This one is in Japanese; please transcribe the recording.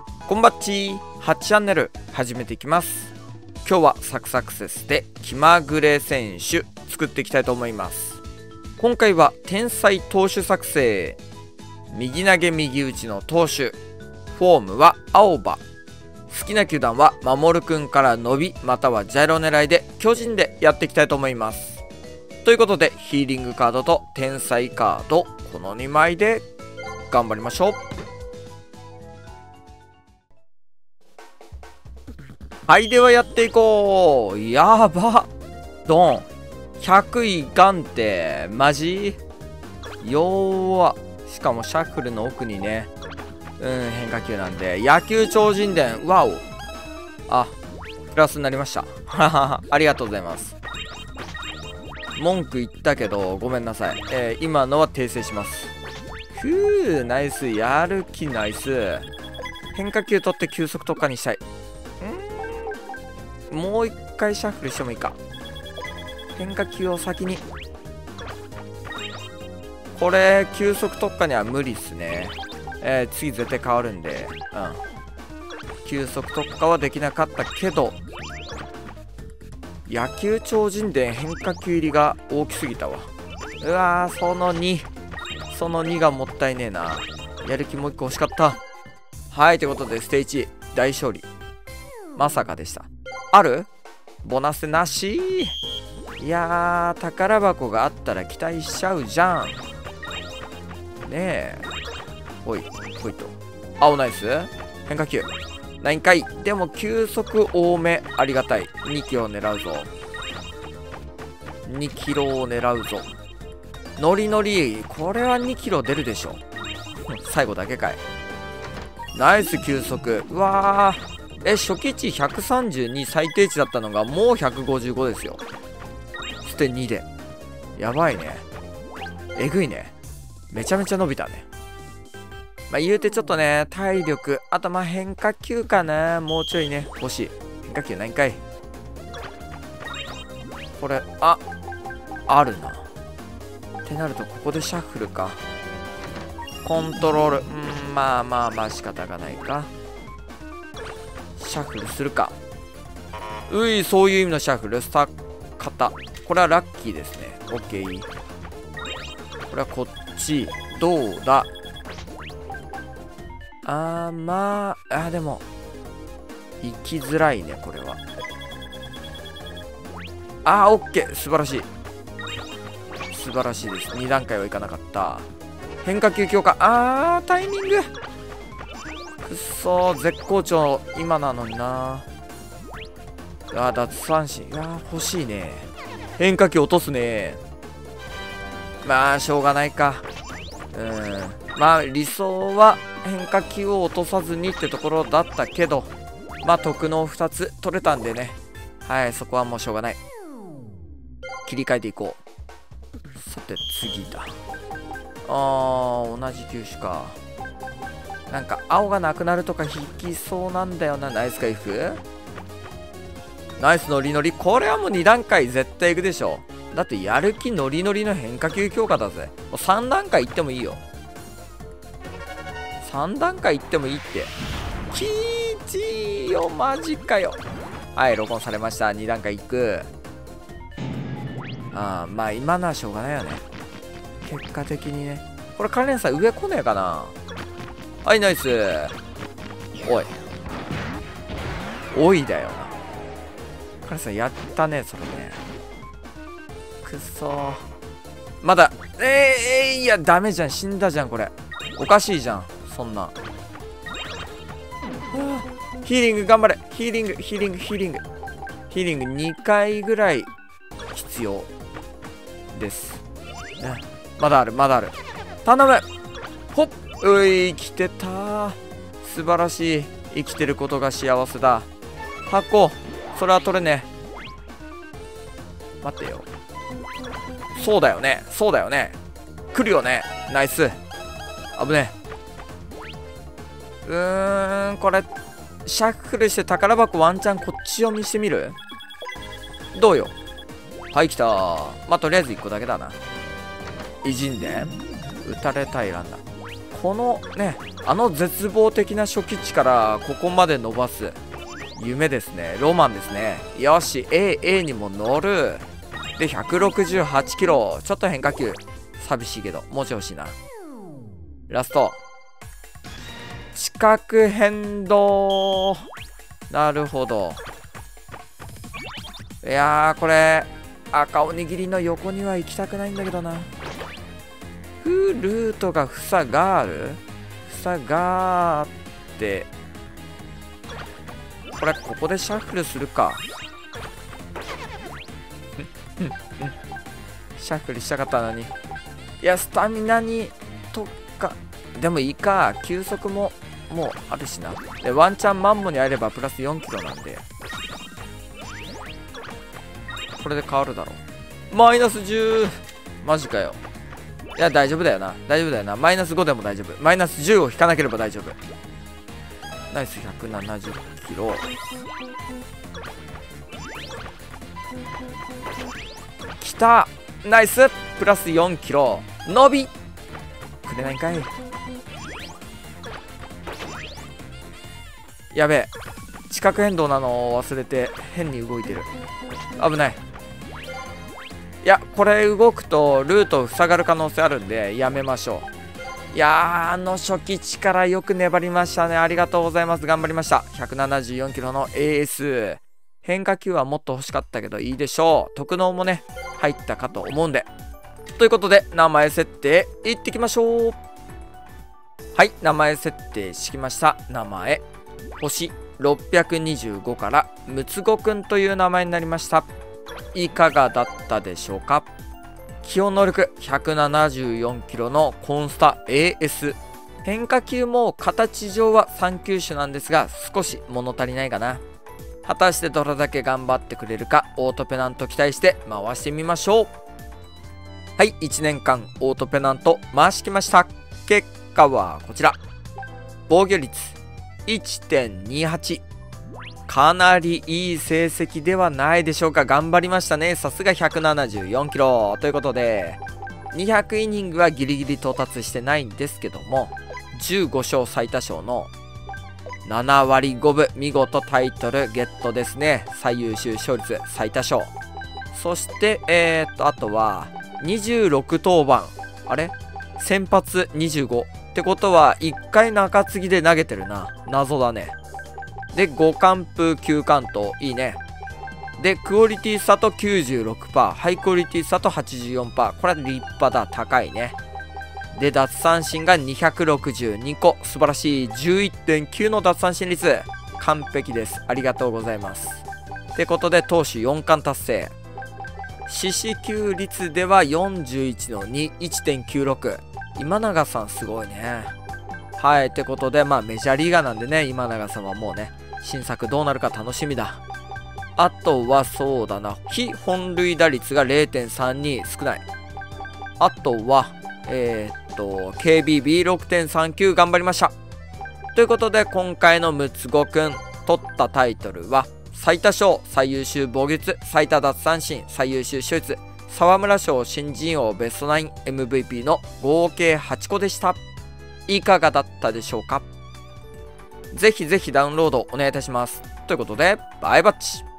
こんばっち8チャンネル始めていきます。今日はサクサクセスで気まぐれ選手作っていきたいと思います。今回は天才投手作成、右投げ右打ちの投手、フォームは青葉、好きな球団は守くんから伸びまたはジャイロ狙いで巨人でやっていきたいと思います。ということでヒーリングカードと天才カードこの2枚で頑張りましょう。はい、ではやっていこう。やばドン100位ガンってマジ弱。しかもシャッフルの奥にね変化球なんで野球超人伝ワオ。あ、プラスになりました。ありがとうございます。文句言ったけどごめんなさい。今のは訂正します。ふうナイス、やる気ナイス。変化球取って急速突破にしたい。もう一回シャッフルしてもいいか。変化球を先に。これ急速突破には無理っすね。次絶対変わるんで、急速突破はできなかったけど、野球超人伝変化球入りが大きすぎたわ。うわー、その2がもったいねえな。やる気もう1個欲しかった。はい、ということでステージ大勝利。まさかでした。あるボナスなし。いやー、宝箱があったら期待しちゃうじゃんねえ。ほいほいと。青ナイス変化球何回でも球速多めありがたい。2キロを狙うぞ。2キロを狙うぞ。ノリノリ、これは2キロ出るでしょ。最後だけかい。ナイス球速。うわー、初期値132最低値だったのがもう155ですよ。捨て2でやばいね。えぐいね。めちゃめちゃ伸びたね。まあ言うてちょっとね体力、あとまあ変化球かな。もうちょいね欲しい。変化球何回これあるなってなるとここでシャッフルか。コントロールまあ仕方がないか。シャッフルするか。うい、そういう意味のシャッフル。スタ型これはラッキーですね。オッケー。これはこっちどうだ。でも行きづらいねこれは。オッケー、素晴らしい素晴らしいです。2段階はいかなかった。変化球強化。タイミングくっそー、絶好調今なのにな。奪三振。欲しいね。変化球落とすね。まあしょうがないか。まあ理想は変化球を落とさずにってところだったけど、まあ特能2つ取れたんでね、はい、そこはもうしょうがない。切り替えていこう。さて次だ。同じ球種か。なんか青がなくなるとか引きそうなんだよな。ナイス回復。ナイスノリノリ。これはもう2段階絶対いくでしょ。だってやる気ノリノリの変化球強化だぜ。もう3段階いってもいいよ。3段階いってもいいって。キーチーよマジかよ。はい、録音されました。2段階いく。まあ今のはしょうがないよね結果的にね。これ関連差上来ねえかな。はい、ナイス。おいだよな。カレンさんやったねそれね。くっそー、まだいやダメじゃん。死んだじゃんこれ。おかしいじゃんそんな。ヒーリング頑張れ。ヒーリング2回ぐらい必要です。まだある頼む。ほっ、生きてた。素晴らしい。生きてることが幸せだ。箱それは取れねえ。待ってよ。そうだよね来るよね。ナイス。危ねえ。これシャッフルして宝箱ワンチャンこっちを見してみる。どうよ。はい、来た。まあとりあえず1個だけだな。偉人伝打たれたいランナー。 このね、絶望的な初期値からここまで伸ばす夢ですね。ロマンですね。よし、A にも乗る。で、168キロ。ちょっと変化球。寂しいけど、もうちょい欲しいな。ラスト。地殻変動。なるほど。いやー、これ、赤おにぎりの横には行きたくないんだけどな。ルートが塞がる？塞がーって。これ、ここでシャッフルするか。シャッフルしたかったのに。いや、スタミナにとか。でもいいか。球速ももうあるしな。で、ワンチャンマンモにあればプラス4キロなんで。これで変わるだろう。マイナス10。マジかよ。いや、大丈夫だよな。大丈夫だよな。マイナス5でも大丈夫。マイナス10を引かなければ大丈夫。ナイス170キロ。きた。ナイスプラス4キロ。伸びくれないんかい。やべえ。地殻変動なのを忘れて変に動いてる。危ない。いや、これ動くとルート塞がる可能性あるんでやめましょう。いやー、初期値からよく粘りましたね。ありがとうございます。頑張りました。174キロの AS。変化球はもっと欲しかったけどいいでしょう。特納もね、入ったかと思うんで。ということで、名前設定いってきましょう。はい、名前設定してきました。名前、星625からムツゴくんという名前になりました。いかがだったでしょうか。基本能力174キロのコンスタ AS。変化球も形上は3球種なんですが、少し物足りないかな。果たしてどれだけ頑張ってくれるか、オートペナント期待して回してみましょう。はい、1年間オートペナント回してきました。結果はこちら。防御率 1.28。かなりいい成績ではないでしょうか。頑張りましたね。さすが174キロ。ということで、200イニングはギリギリ到達してないんですけども、15勝最多勝の7割5分、見事タイトルゲットですね。最優秀勝率最多勝。そして、あとは、26登板。あれ先発25。ってことは、1回中継ぎで投げてるな。謎だね。で、5完封9完投。いいね。で、クオリティ差と 96%。ハイクオリティ差と 84%。これは立派だ。高いね。で、奪三振が262個。素晴らしい。11.9 の奪三振率。完璧です。ありがとうございます。ってことで、投手4冠達成。四死球率では41の2、1.96。今永さんすごいね。はい。ってことで、まあメジャーリーガーなんでね、今永さんはもうね、新作どうなるか楽しみだ。あとはそうだな。非本塁打率が 0.32 少ない。あとは、KBB6.39 頑張りました。ということで、今回のムツゴくん取ったタイトルは、最多勝、最優秀防御率、最多奪三振、最優秀勝率、沢村賞新人王ベストナイン MVP の合計8個でした。いかがだったでしょうか。ぜひぜひダウンロードお願いいたします。ということで、バイバッチ。